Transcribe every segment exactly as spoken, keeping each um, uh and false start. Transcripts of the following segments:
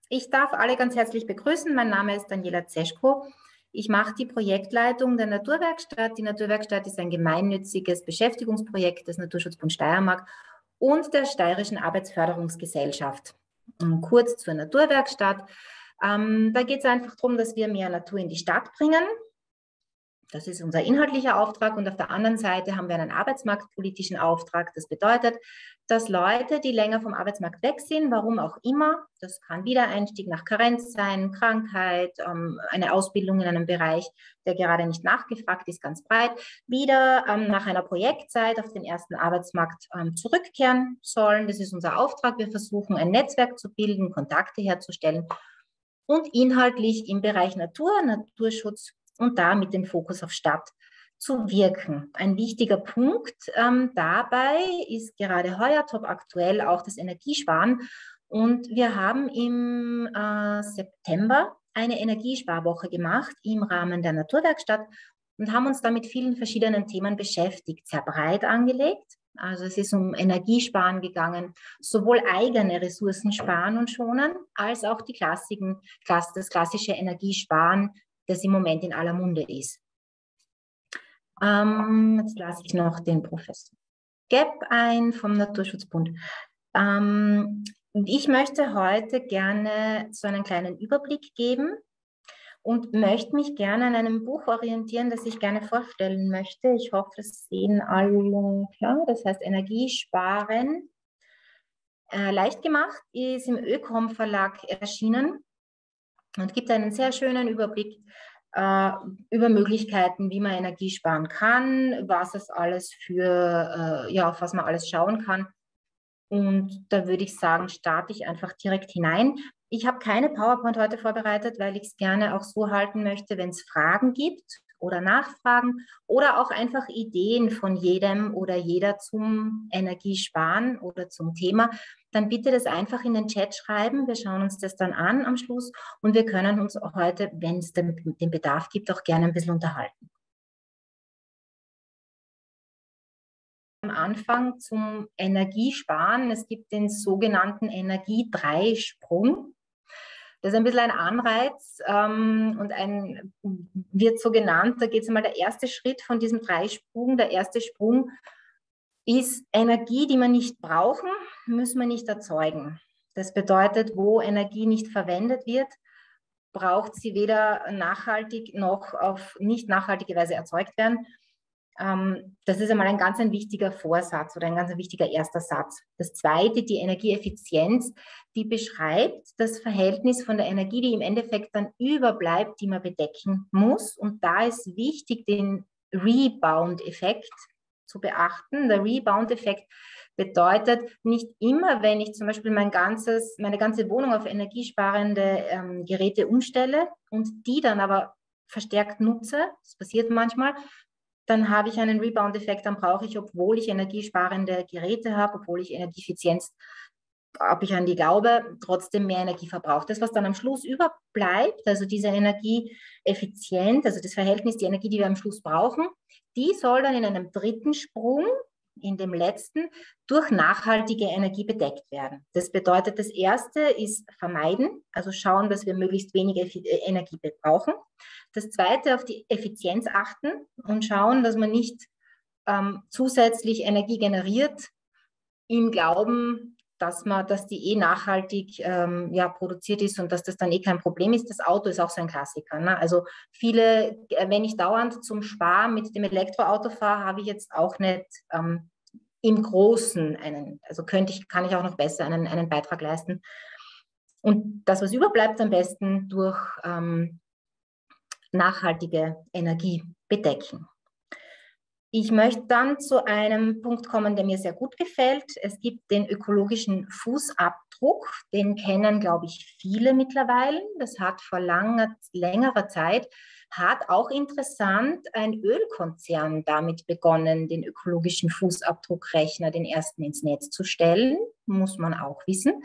Ich darf alle ganz herzlich begrüßen. Mein Name ist Daniela Zeschko. Ich mache die Projektleitung der Naturwerkstatt. Die Naturwerkstatt ist ein gemeinnütziges Beschäftigungsprojekt des Naturschutzbund Steiermark und der Steirischen Arbeitsförderungsgesellschaft. Kurz zur Naturwerkstatt. Ähm, da geht es einfach darum, dass wir mehr Natur in die Stadt bringen. Das ist unser inhaltlicher Auftrag und auf der anderen Seite haben wir einen arbeitsmarktpolitischen Auftrag. Das bedeutet, dass Leute, die länger vom Arbeitsmarkt weg sind, warum auch immer, das kann Wiedereinstieg nach Karenz sein, Krankheit, ähm, eine Ausbildung in einem Bereich, der gerade nicht nachgefragt ist, ganz breit, wieder ähm, nach einer Projektzeit auf den ersten Arbeitsmarkt ähm, zurückkehren sollen. Das ist unser Auftrag. Wir versuchen, ein Netzwerk zu bilden, Kontakte herzustellen und inhaltlich im Bereich Natur, Naturschutz und da mit dem Fokus auf Stadt zu wirken. Ein wichtiger Punkt ähm, dabei ist gerade heuer top aktuell auch das Energiesparen. Und wir haben im äh, September eine Energiesparwoche gemacht im Rahmen der Naturwerkstatt und haben uns da mit vielen verschiedenen Themen beschäftigt, sehr breit angelegt. Also es ist um Energiesparen gegangen, sowohl eigene Ressourcen sparen und schonen, als auch die klassischen, das klassische Energiesparen, das im Moment in aller Munde ist. Ähm, jetzt lasse ich noch den Professor Gepp ein vom Naturschutzbund. Ähm, ich möchte heute gerne so einen kleinen Überblick geben und möchte mich gerne an einem Buch orientieren, das ich gerne vorstellen möchte. Ich hoffe, das sehen alle klar. Das heißt Energiesparen. Äh, leicht gemacht, ist im Ökom Verlag erschienen und gibt einen sehr schönen Überblick äh, über Möglichkeiten, wie man Energie sparen kann, was es alles für, äh, ja, auf was man alles schauen kann. Und da würde ich sagen, starte ich einfach direkt hinein. Ich habe keine PowerPoint heute vorbereitet, weil ich es gerne auch so halten möchte, wenn es Fragen gibt oder Nachfragen oder auch einfach Ideen von jedem oder jeder zum Energiesparen oder zum Thema, dann bitte das einfach in den Chat schreiben. Wir schauen uns das dann an am Schluss und wir können uns heute, wenn es den, den Bedarf gibt, auch gerne ein bisschen unterhalten. Am Anfang zum Energiesparen. Es gibt den sogenannten Energie-Dreisprung. Das ist ein bisschen ein Anreiz ähm, und ein, wird so genannt, da geht es einmal der erste Schritt von diesem Dreisprung. Der erste Sprung ist Energie, die wir nicht brauchen, müssen wir nicht erzeugen. Das bedeutet, wo Energie nicht verwendet wird, braucht sie weder nachhaltig noch auf nicht nachhaltige Weise erzeugt werden. Das ist einmal ein ganz ein wichtiger Vorsatz oder ein ganz ein wichtiger erster Satz. Das zweite, die Energieeffizienz, die beschreibt das Verhältnis von der Energie, die im Endeffekt dann überbleibt, die man bedecken muss. Und da ist wichtig, den Rebound-Effekt zu beachten. Der Rebound-Effekt bedeutet, nicht immer, wenn ich zum Beispiel mein ganzes, meine ganze Wohnung auf energiesparende ähm, Geräte umstelle und die dann aber verstärkt nutze, das passiert manchmal, dann habe ich einen Rebound-Effekt, dann brauche ich, obwohl ich energiesparende Geräte habe, obwohl ich Energieeffizienz, ob ich an die glaube, trotzdem mehr Energie verbraucht. Das, was dann am Schluss überbleibt, also diese Energieeffizienz, also das Verhältnis, die Energie, die wir am Schluss brauchen, die soll dann in einem dritten Sprung, in dem letzten, durch nachhaltige Energie bedeckt werden. Das bedeutet, das erste ist vermeiden, also schauen, dass wir möglichst wenig Energie brauchen. Das zweite, auf die Effizienz achten und schauen, dass man nicht ähm, zusätzlich Energie generiert, im Glauben, dass man, dass die eh nachhaltig ähm, ja, produziert ist und dass das dann eh kein Problem ist. Das Auto ist auch so ein Klassiker. Ne? Also viele, wenn ich dauernd zum Sparen mit dem Elektroauto fahre, habe ich jetzt auch nicht ähm, im Großen einen, also könnte ich, kann ich auch noch besser einen, einen Beitrag leisten. Und das, was überbleibt, am besten durch ähm, nachhaltige Energie bedecken. Ich möchte dann zu einem Punkt kommen, der mir sehr gut gefällt. Es gibt den ökologischen Fußabdruck. Den kennen, glaube ich, viele mittlerweile. Das hat vor langer, längerer Zeit, hat auch interessant ein Ölkonzern damit begonnen, den ökologischen Fußabdruckrechner, den ersten ins Netz zu stellen. Muss man auch wissen.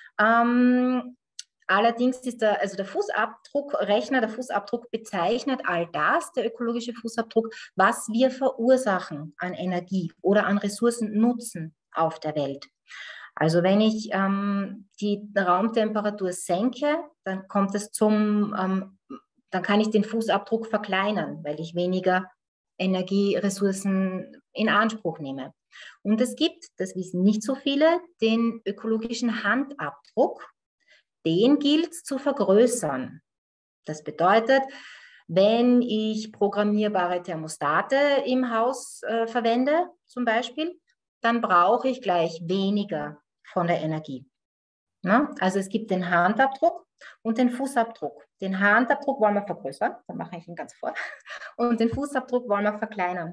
Ähm, Allerdings ist der, also der Fußabdruckrechner, der Fußabdruck bezeichnet all das, der ökologische Fußabdruck, was wir verursachen an Energie oder an Ressourcen nutzen auf der Welt. Also wenn ich ähm, die Raumtemperatur senke, dann kommt es zum, ähm, dann kann ich den Fußabdruck verkleinern, weil ich weniger Energieressourcen in Anspruch nehme. Und es gibt, das wissen nicht so viele, den ökologischen Handabdruck. Den gilt es zu vergrößern. Das bedeutet, wenn ich programmierbare Thermostate im Haus äh, verwende, zum Beispiel, dann brauche ich gleich weniger von der Energie. Na? Also es gibt den Handabdruck und den Fußabdruck. Den Handabdruck wollen wir vergrößern, dann mache ich ihn ganz vor, und den Fußabdruck wollen wir verkleinern.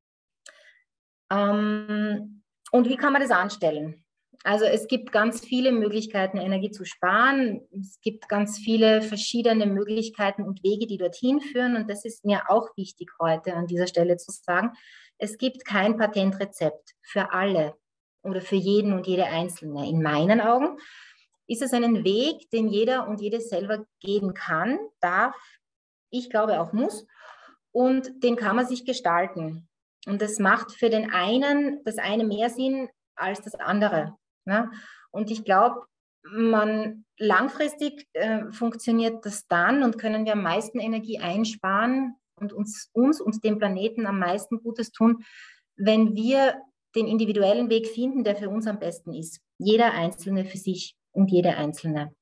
Ähm, und wie kann man das anstellen? Also es gibt ganz viele Möglichkeiten, Energie zu sparen. Es gibt ganz viele verschiedene Möglichkeiten und Wege, die dorthin führen. Und das ist mir auch wichtig heute an dieser Stelle zu sagen. Es gibt kein Patentrezept für alle oder für jeden und jede Einzelne. In meinen Augen ist es einen Weg, den jeder und jede selber gehen kann, darf, ich glaube auch muss. Und den kann man sich gestalten. Und das macht für den einen das eine mehr Sinn als das andere. Ne? Und ich glaube, man langfristig äh, funktioniert das dann und können wir am meisten Energie einsparen und uns, uns und dem Planeten am meisten Gutes tun, wenn wir den individuellen Weg finden, der für uns am besten ist. Jeder Einzelne für sich und jede Einzelne.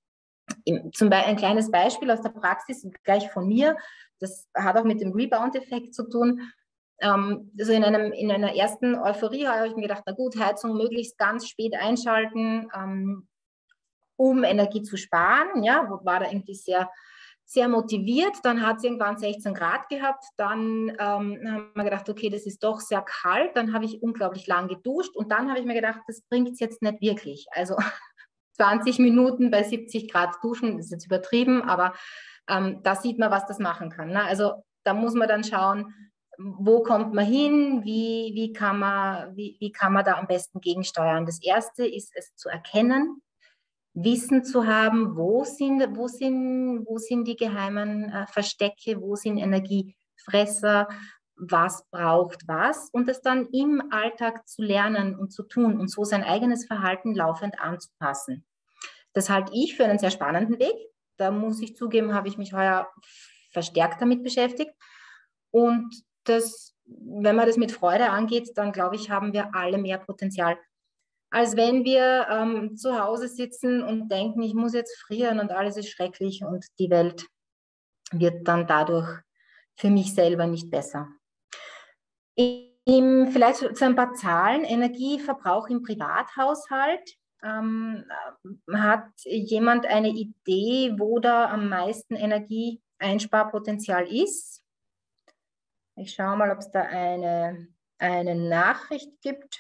Zum Beispiel ein kleines Beispiel aus der Praxis, gleich von mir, das hat auch mit dem Rebound-Effekt zu tun. Ähm, also in, einem, in einer ersten Euphorie habe ich mir gedacht, na gut, Heizung möglichst ganz spät einschalten, ähm, um Energie zu sparen. Ja, war da irgendwie sehr, sehr motiviert. Dann hat es irgendwann sechzehn Grad gehabt. Dann ähm, haben wir gedacht, okay, das ist doch sehr kalt. Dann habe ich unglaublich lang geduscht. Und dann habe ich mir gedacht, das bringt es jetzt nicht wirklich. Also zwanzig Minuten bei siebzig Grad duschen, ist jetzt übertrieben, aber ähm, da sieht man, was das machen kann. Ne? Also da muss man dann schauen, wo kommt man hin, wie, wie, kann man, wie, wie kann man da am besten gegensteuern. Das Erste ist es zu erkennen, Wissen zu haben, wo sind, wo sind, wo sind die geheimen äh, Verstecke, wo sind Energiefresser, was braucht was und das dann im Alltag zu lernen und zu tun und so sein eigenes Verhalten laufend anzupassen. Das halte ich für einen sehr spannenden Weg. Da muss ich zugeben, habe ich mich heuer verstärkt damit beschäftigt. Und das, wenn man das mit Freude angeht, dann glaube ich, haben wir alle mehr Potenzial, als wenn wir ähm, zu Hause sitzen und denken, ich muss jetzt frieren und alles ist schrecklich und die Welt wird dann dadurch für mich selber nicht besser. Im, vielleicht zu ein paar Zahlen. Energieverbrauch im Privathaushalt. Ähm, hat jemand eine Idee, wo da am meisten Energieeinsparpotenzial ist? Ich schaue mal, ob es da eine, eine Nachricht gibt.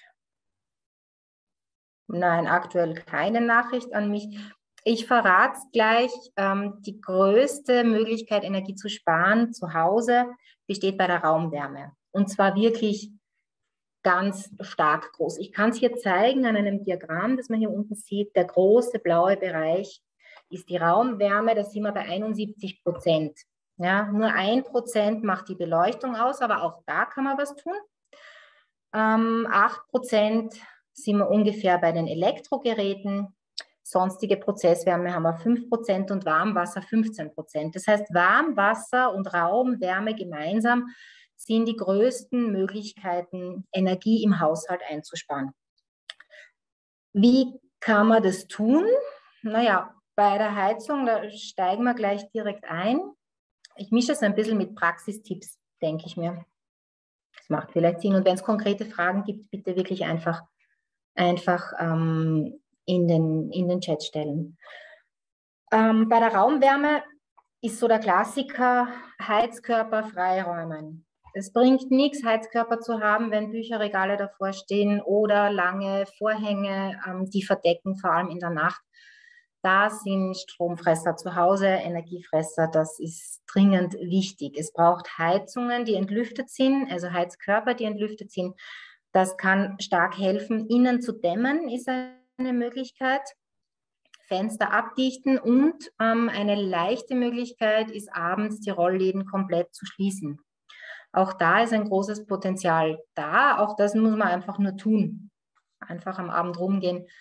Nein, aktuell keine Nachricht an mich. Ich verrate es gleich. Ähm, die größte Möglichkeit, Energie zu sparen zu Hause, besteht bei der Raumwärme. Und zwar wirklich ganz stark groß. Ich kann es hier zeigen an einem Diagramm, das man hier unten sieht. Der große blaue Bereich ist die Raumwärme, da sind wir bei einundsiebzig Prozent. Ja, nur ein Prozent macht die Beleuchtung aus, aber auch da kann man was tun. Ähm, acht Prozent sind wir ungefähr bei den Elektrogeräten. Sonstige Prozesswärme haben wir fünf Prozent und Warmwasser fünfzehn Prozent. Das heißt, Warmwasser und Raumwärme gemeinsam sind die größten Möglichkeiten, Energie im Haushalt einzusparen. Wie kann man das tun? Naja, bei der Heizung, da steigen wir gleich direkt ein. Ich mische es ein bisschen mit Praxistipps, denke ich mir. Das macht vielleicht Sinn. Und wenn es konkrete Fragen gibt, bitte wirklich einfach, einfach ähm, in, den, in den Chat stellen. Ähm, bei der Raumwärme ist so der Klassiker, Heizkörper freiräumen. Es bringt nichts, Heizkörper zu haben, wenn Bücherregale davor stehen oder lange Vorhänge, ähm, die verdecken, vor allem in der Nacht. Da sind Stromfresser zu Hause, Energiefresser, das ist dringend wichtig. Es braucht Heizungen, die entlüftet sind, also Heizkörper, die entlüftet sind. Das kann stark helfen. Innen zu dämmen ist eine Möglichkeit. Fenster abdichten und ähm, eine leichte Möglichkeit ist abends die Rollläden komplett zu schließen. Auch da ist ein großes Potenzial da. Auch das muss man einfach nur tun. Einfach am Abend rumgehen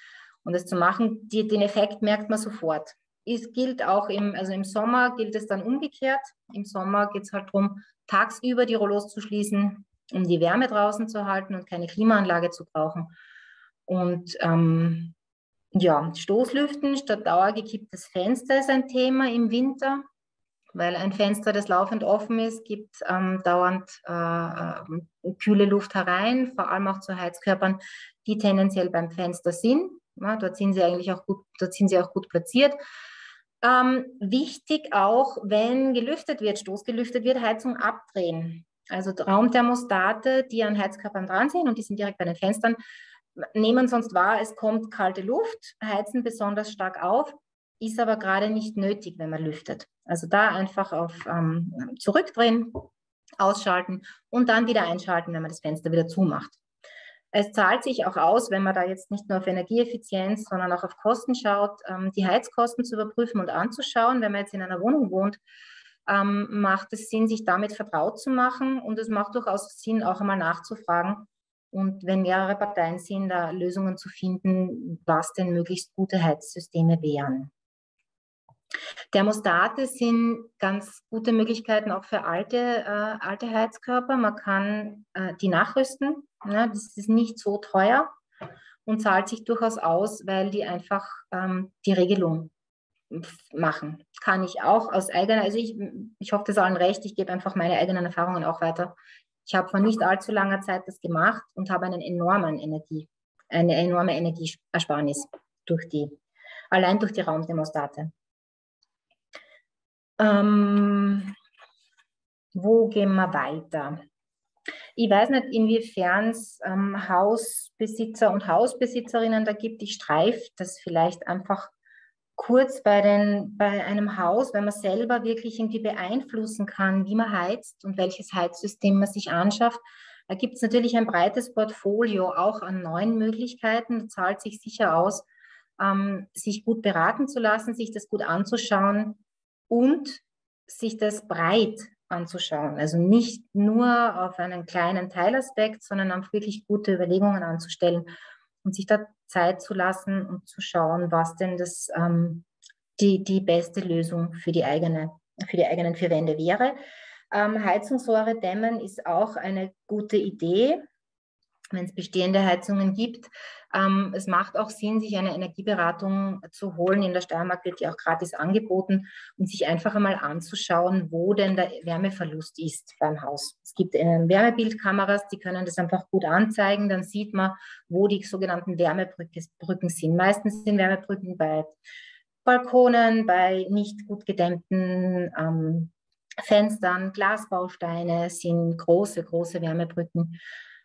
Und das zu machen, die, den Effekt merkt man sofort. Es gilt auch im, also im Sommer gilt es dann umgekehrt. Im Sommer geht es halt darum, tagsüber die Rollos zu schließen, um die Wärme draußen zu halten und keine Klimaanlage zu brauchen. Und ähm, ja, Stoßlüften statt dauergekipptes Fenster ist ein Thema im Winter, weil ein Fenster, das laufend offen ist, gibt ähm, dauernd äh, kühle Luft herein, vor allem auch zu Heizkörpern, die tendenziell beim Fenster sind. Ja, dort sind sie eigentlich auch gut, dort sind sie auch gut platziert. Ähm, wichtig auch, wenn gelüftet wird, stoßgelüftet wird, Heizung abdrehen. Also Raumthermostate, die an Heizkörpern dran sind und die sind direkt bei den Fenstern, nehmen sonst wahr, es kommt kalte Luft, heizen besonders stark auf, ist aber gerade nicht nötig, wenn man lüftet. Also da einfach auf ähm, zurückdrehen, ausschalten und dann wieder einschalten, wenn man das Fenster wieder zumacht. Es zahlt sich auch aus, wenn man da jetzt nicht nur auf Energieeffizienz, sondern auch auf Kosten schaut, ähm, die Heizkosten zu überprüfen und anzuschauen. Wenn man jetzt in einer Wohnung wohnt, ähm, macht es Sinn, sich damit vertraut zu machen und es macht durchaus Sinn, auch einmal nachzufragen und wenn mehrere Parteien sind, da Lösungen zu finden, was denn möglichst gute Heizsysteme wären. Thermostate sind ganz gute Möglichkeiten auch für alte, äh, alte Heizkörper. Man kann äh, die nachrüsten. Ne? Das ist nicht so teuer und zahlt sich durchaus aus, weil die einfach ähm, die Regelung machen. Kann ich auch aus eigener, also ich, ich hoffe, das ist allen recht, ich gebe einfach meine eigenen Erfahrungen auch weiter. Ich habe vor nicht allzu langer Zeit das gemacht und habe einen enormen Energie, eine enorme Energieersparnis durch die, allein durch die Raumthermostate. Ähm, wo gehen wir weiter? Ich weiß nicht, inwiefern es ähm, Hausbesitzer und Hausbesitzerinnen da gibt. Ich streife das vielleicht einfach kurz bei, den, bei einem Haus, wenn man selber wirklich irgendwie beeinflussen kann, wie man heizt und welches Heizsystem man sich anschafft. Da gibt es natürlich ein breites Portfolio auch an neuen Möglichkeiten. Da zahlt sich sicher aus, ähm, sich gut beraten zu lassen, sich das gut anzuschauen und sich das breit anzuschauen. Also nicht nur auf einen kleinen Teilaspekt, sondern auf wirklich gute Überlegungen anzustellen und sich da Zeit zu lassen und zu schauen, was denn das, ähm, die, die beste Lösung für die, eigene, für die eigenen vier Wände wäre. Ähm, Heizungsrohre dämmen ist auch eine gute Idee, wenn es bestehende Heizungen gibt. Ähm, es macht auch Sinn, sich eine Energieberatung zu holen. In der Steiermark wird die auch gratis angeboten und sich einfach einmal anzuschauen, wo denn der Wärmeverlust ist beim Haus. Es gibt äh, Wärmebildkameras, die können das einfach gut anzeigen. Dann sieht man, wo die sogenannten Wärmebrücken sind. Meistens sind Wärmebrücken bei Balkonen, bei nicht gut gedämmten ähm, Fenstern, Glasbausteine sind große, große Wärmebrücken.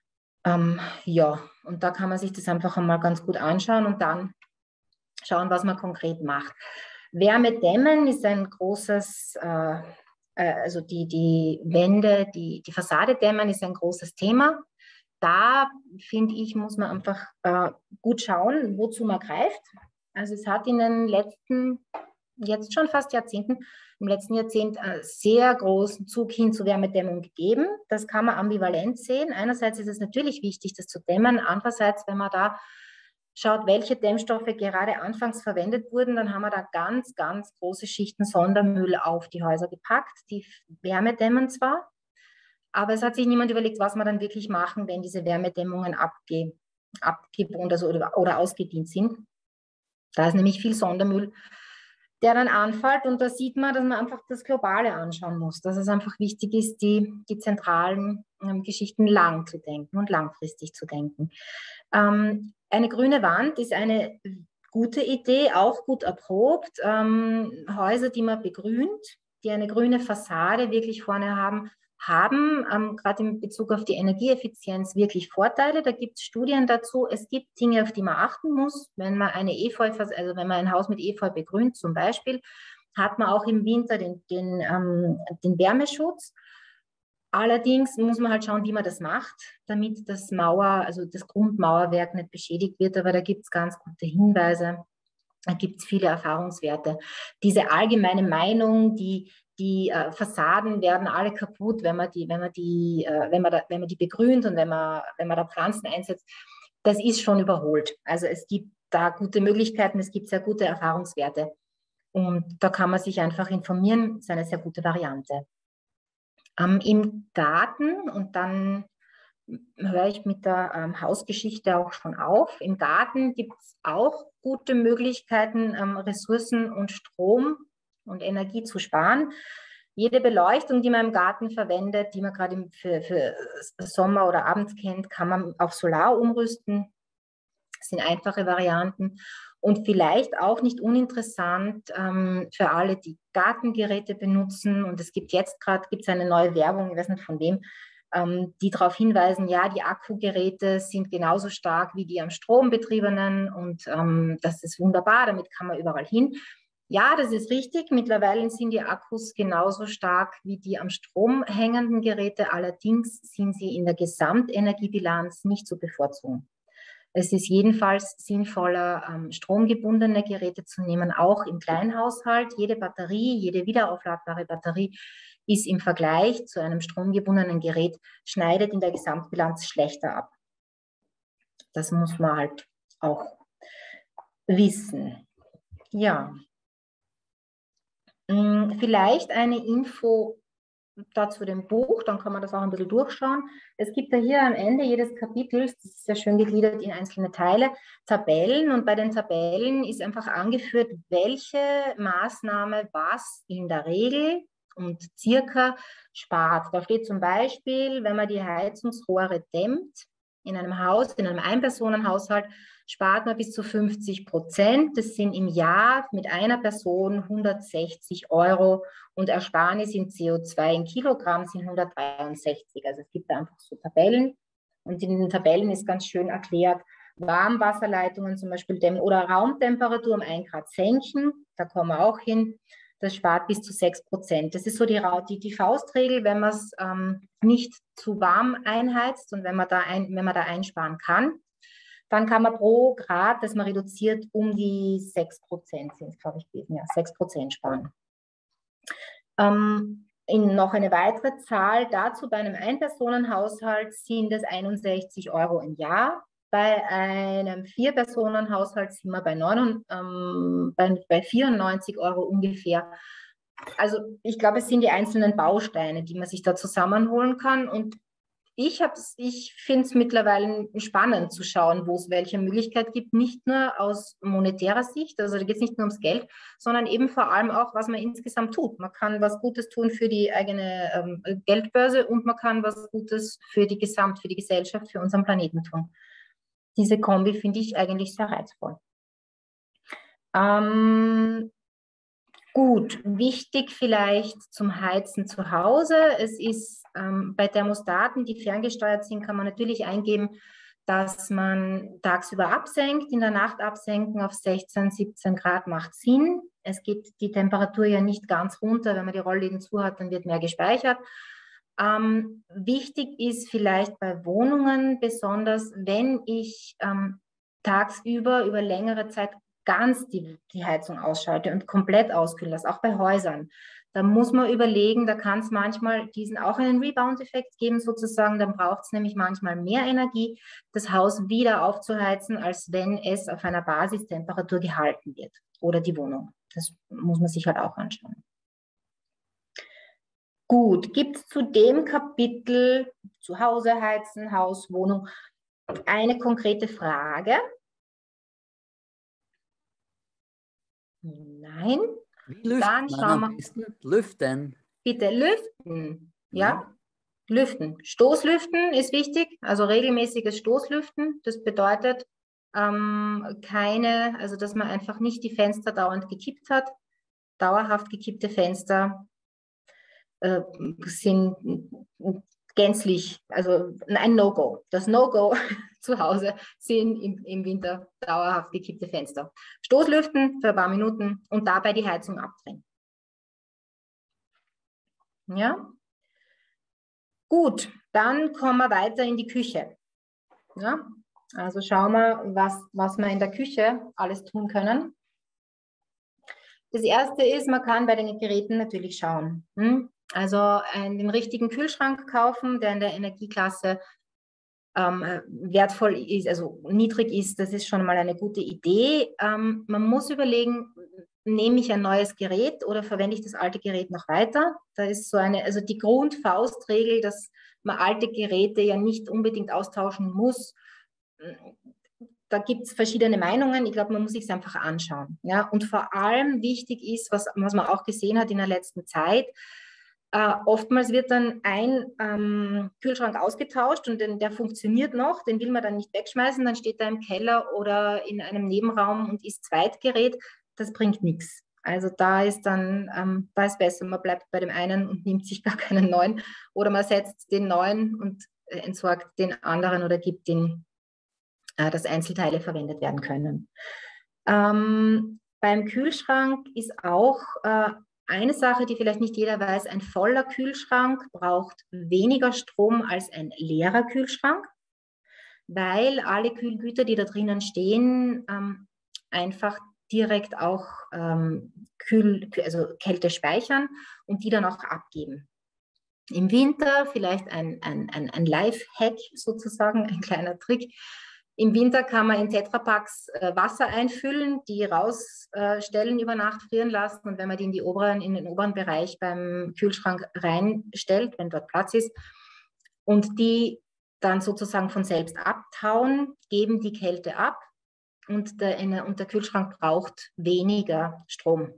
Ähm, ja, und da kann man sich das einfach einmal ganz gut anschauen und dann schauen, was man konkret macht. Wärmedämmen ist ein großes, äh, äh, also die, die Wände, die, die Fassade dämmen ist ein großes Thema. Da, finde ich, muss man einfach äh, gut schauen, wozu man greift. Also es hat in den letzten, jetzt schon fast Jahrzehnten, im letzten Jahrzehnt einen sehr großen Zug hin zur Wärmedämmung gegeben. Das kann man ambivalent sehen. Einerseits ist es natürlich wichtig, das zu dämmen. Andererseits, wenn man da schaut, welche Dämmstoffe gerade anfangs verwendet wurden, dann haben wir da ganz, ganz große Schichten Sondermüll auf die Häuser gepackt. Die Wärme dämmen zwar, aber es hat sich niemand überlegt, was wir dann wirklich machen, wenn diese Wärmedämmungen abge, abgewohnt also oder, oder ausgedient sind. Da ist nämlich viel Sondermüll, der dann anfällt. Und da sieht man, dass man einfach das Globale anschauen muss, dass es einfach wichtig ist, die, die zentralen ähm, Geschichten lang zu denken und langfristig zu denken. Ähm, eine grüne Wand ist eine gute Idee, auch gut erprobt. Ähm, Häuser, die man begrünt, die eine grüne Fassade wirklich vorne haben, haben ähm, gerade in Bezug auf die Energieeffizienz wirklich Vorteile. Da gibt es Studien dazu. Es gibt Dinge, auf die man achten muss. Wenn man eine Efeu, also wenn man ein Haus mit Efeu begrünt zum Beispiel, hat man auch im Winter den, den, ähm, den Wärmeschutz. Allerdings muss man halt schauen, wie man das macht, damit das Mauer, also das Grundmauerwerk nicht beschädigt wird. Aber da gibt es ganz gute Hinweise. Da gibt es viele Erfahrungswerte. Diese allgemeine Meinung, die die äh, Fassaden werden alle kaputt, wenn man die, wenn man die, äh, wenn man da, wenn man die begrünt und wenn man, wenn man da Pflanzen einsetzt. Das ist schon überholt. Also es gibt da gute Möglichkeiten, es gibt sehr gute Erfahrungswerte. Und da kann man sich einfach informieren, das ist eine sehr gute Variante. Ähm, Im Garten, und dann höre ich mit der ähm, Hausgeschichte auch schon auf, im Garten gibt es auch gute Möglichkeiten, ähm, Ressourcen und Strom und Energie zu sparen. Jede Beleuchtung, die man im Garten verwendet, die man gerade für, für Sommer oder Abend kennt, kann man auf Solar umrüsten. Das sind einfache Varianten. Und vielleicht auch nicht uninteressant ähm, für alle, die Gartengeräte benutzen. Und es gibt jetzt gerade gibt's eine neue Werbung, ich weiß nicht von wem, ähm, die darauf hinweisen, ja, die Akkugeräte sind genauso stark wie die am Strom betriebenen. Und ähm, das ist wunderbar, damit kann man überall hin. Ja, das ist richtig. Mittlerweile sind die Akkus genauso stark wie die am Strom hängenden Geräte. Allerdings sind sie in der Gesamtenergiebilanz nicht zu bevorzugen. Es ist jedenfalls sinnvoller, ähm, stromgebundene Geräte zu nehmen, auch im Kleinhaushalt. Jede Batterie, jede wiederaufladbare Batterie ist im Vergleich zu einem stromgebundenen Gerät, schneidet in der Gesamtbilanz schlechter ab. Das muss man halt auch wissen. Ja. Vielleicht eine Info dazu dem Buch, dann kann man das auch ein bisschen durchschauen. Es gibt ja hier am Ende jedes Kapitels, das ist sehr schön gegliedert in einzelne Teile, Tabellen, und bei den Tabellen ist einfach angeführt, welche Maßnahme was in der Regel und circa spart. Da steht zum Beispiel, wenn man die Heizungsrohre dämmt in einem Haus, in einem Einpersonenhaushalt, spart man bis zu fünfzig Prozent. Das sind im Jahr mit einer Person hundertsechzig Euro, und Ersparnis in C O zwei in Kilogramm sind hundertdreiundsechzig. Also es gibt da einfach so Tabellen, und in den Tabellen ist ganz schön erklärt, Warmwasserleitungen zum Beispiel dämmen oder Raumtemperatur um ein Grad senken, da kommen wir auch hin. Das spart bis zu sechs Prozent. Das ist so die, die, die Faustregel, wenn man es ähm, nicht zu warm einheizt und wenn man, da ein, wenn man da einsparen kann, dann kann man pro Grad, das man reduziert, um die sechs Prozent sind, glaube ich, gewesen. Ja, sechs Prozent sparen. Ähm, in noch eine weitere Zahl dazu, bei einem Einpersonenhaushalt sind es einundsechzig Euro im Jahr. Bei einem Vier-Personen-Haushalt sind wir bei, neun, ähm, bei, bei vierundneunzig Euro ungefähr. Also ich glaube, es sind die einzelnen Bausteine, die man sich da zusammenholen kann. Und ich, ich finde es mittlerweile spannend zu schauen, wo es welche Möglichkeit gibt, nicht nur aus monetärer Sicht, also da geht es nicht nur ums Geld, sondern eben vor allem auch, was man insgesamt tut. Man kann was Gutes tun für die eigene ähm, Geldbörse, und man kann was Gutes für die Gesamt, für die Gesellschaft, für unseren Planeten tun. Diese Kombi finde ich eigentlich sehr reizvoll. Ähm, Gut, wichtig vielleicht zum Heizen zu Hause. Es ist ähm, bei Thermostaten, die ferngesteuert sind, kann man natürlich eingeben, dass man tagsüber absenkt, in der Nacht absenken auf sechzehn, siebzehn Grad macht Sinn. Es geht die Temperatur ja nicht ganz runter. Wenn man die Rollläden zu hat, dann wird mehr gespeichert. Ähm, wichtig ist vielleicht bei Wohnungen besonders, wenn ich ähm, tagsüber über längere Zeit ganz die, die Heizung ausschalte und komplett auskühlen lasse, auch bei Häusern. Da muss man überlegen, da kann es manchmal diesen auch einen Rebound-Effekt geben sozusagen, dann braucht es nämlich manchmal mehr Energie, das Haus wieder aufzuheizen, als wenn es auf einer Basistemperatur gehalten wird oder die Wohnung. Das muss man sich halt auch anschauen. Gut, gibt es zu dem Kapitel Zuhause heizen, Haus, Wohnung eine konkrete Frage? Nein. Wie lüftet Dann man schauen am wir. besten? Lüften. Bitte lüften. Ja? Ja. Lüften. Stoßlüften ist wichtig, also regelmäßiges Stoßlüften. Das bedeutet ähm, keine, also dass man einfach nicht die Fenster dauernd gekippt hat. Dauerhaft gekippte Fenster äh, sind gänzlich, also ein No-Go. Das No-Go zu Hause sind im, im Winter dauerhaft gekippte Fenster. Stoßlüften für ein paar Minuten und dabei die Heizung abdrehen. Ja? Gut, dann kommen wir weiter in die Küche. Ja? Also schauen wir, was, was wir in der Küche alles tun können. Das erste ist, man kann bei den Geräten natürlich schauen. Hm? Also einen, den richtigen Kühlschrank kaufen, der in der Energieklasse ähm, wertvoll ist, also niedrig ist, das ist schon mal eine gute Idee. Ähm, man muss überlegen, nehme ich ein neues Gerät oder verwende ich das alte Gerät noch weiter? Da ist so eine, also die Grundfaustregel, dass man alte Geräte ja nicht unbedingt austauschen muss. Da gibt es verschiedene Meinungen. Ich glaube, man muss sich es einfach anschauen. Ja? Und vor allem wichtig ist, was, was man auch gesehen hat in der letzten Zeit, äh, oftmals wird dann ein ähm, Kühlschrank ausgetauscht und den, der funktioniert noch, den will man dann nicht wegschmeißen, dann steht er im Keller oder in einem Nebenraum und ist Zweitgerät. Das bringt nichts. Also da ist dann, ähm, da ist besser, man bleibt bei dem einen und nimmt sich gar keinen neuen oder man setzt den neuen und äh, entsorgt den anderen oder gibt den, äh, dass Einzelteile verwendet werden können. Ähm, beim Kühlschrank ist auch äh, eine Sache, die vielleicht nicht jeder weiß, ein voller Kühlschrank braucht weniger Strom als ein leerer Kühlschrank, weil alle Kühlgüter, die da drinnen stehen, ähm, einfach direkt auch ähm, Kühl, also Kälte speichern und die dann auch abgeben. Im Winter vielleicht ein, ein, ein, ein Life-Hack sozusagen, ein kleiner Trick. Im Winter kann man in Tetrapacks äh, Wasser einfüllen, die rausstellen, äh, über Nacht frieren lassen und wenn man die in, die oberen, in den oberen Bereich beim Kühlschrank reinstellt, wenn dort Platz ist, und die dann sozusagen von selbst abtauen, geben die Kälte ab und der, und der Kühlschrank braucht weniger Strom.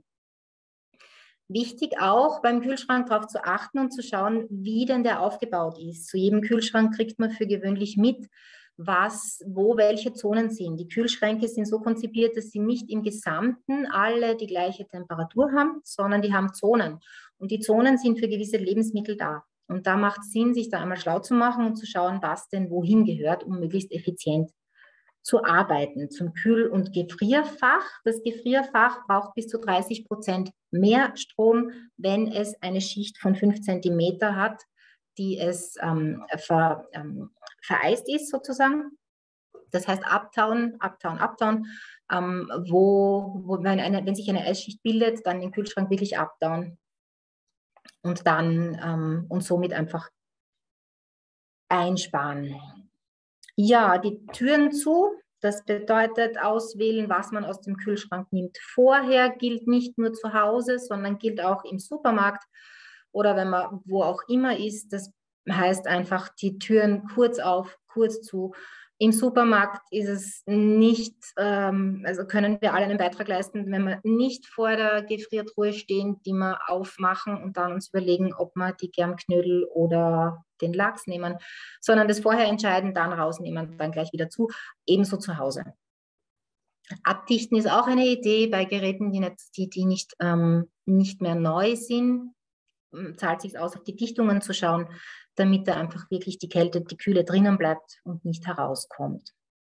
Wichtig auch beim Kühlschrank darauf zu achten und zu schauen, wie denn der aufgebaut ist. Zu jedem Kühlschrank kriegt man für gewöhnlich mit, was, wo welche Zonen sind. Die Kühlschränke sind so konzipiert, dass sie nicht im Gesamten alle die gleiche Temperatur haben, sondern die haben Zonen. Und die Zonen sind für gewisse Lebensmittel da. Und da macht es Sinn, sich da einmal schlau zu machen und zu schauen, was denn wohin gehört, um möglichst effizient zu arbeiten. Zum Kühl- und Gefrierfach. Das Gefrierfach braucht bis zu dreißig Prozent mehr Strom, wenn es eine Schicht von fünf Zentimeter hat, die es ähm, ver, ähm, vereist ist sozusagen. Das heißt abtauen, abtauen, abtauen. Ähm, wo, wo wenn, eine, wenn sich eine Eisschicht bildet, dann den Kühlschrank wirklich abtauen und dann ähm, und somit einfach einsparen. Ja, die Türen zu. Das bedeutet auswählen, was man aus dem Kühlschrank nimmt. Vorher gilt nicht nur zu Hause, sondern gilt auch im Supermarkt oder wenn man wo auch immer ist. Das heißt einfach die Türen kurz auf, kurz zu. Im Supermarkt ist es nicht, ähm, also können wir alle einen Beitrag leisten, wenn wir nicht vor der Gefriertruhe stehen, die wir aufmachen und dann uns überlegen, ob wir die Germknödel oder den Lachs nehmen, sondern das vorher entscheiden, dann rausnehmen, dann gleich wieder zu, ebenso zu Hause. Abdichten ist auch eine Idee bei Geräten, die nicht, die, die nicht, ähm, nicht mehr neu sind. Zahlt sich aus, auf die Dichtungen zu schauen, damit da einfach wirklich die Kälte, die Kühle drinnen bleibt und nicht herauskommt.